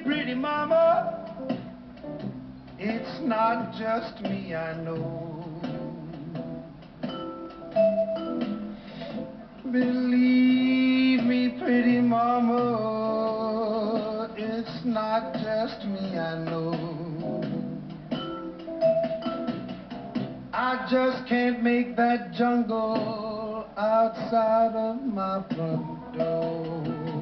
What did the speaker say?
Pretty mama, it's not just me, I know. Believe me, pretty mama, it's not just me, I know. I just can't make that jungle outside of my front door.